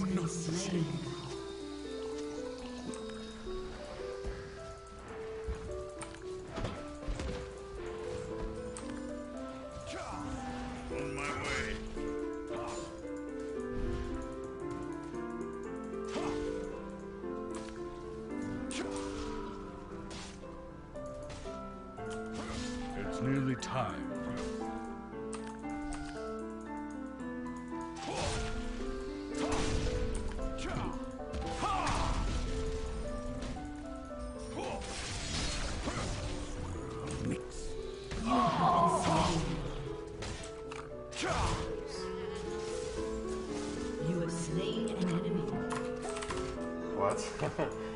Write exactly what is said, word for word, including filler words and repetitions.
been slain. On my way. It's nearly time. You have slain an enemy. What?